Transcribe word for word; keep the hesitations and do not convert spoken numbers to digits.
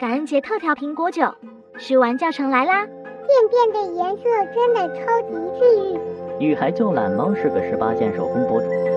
感恩节特调苹果酒，试玩教程来啦！ 渐变的颜色真的超级治愈。 女孩救懒猫是个十八线手工博主。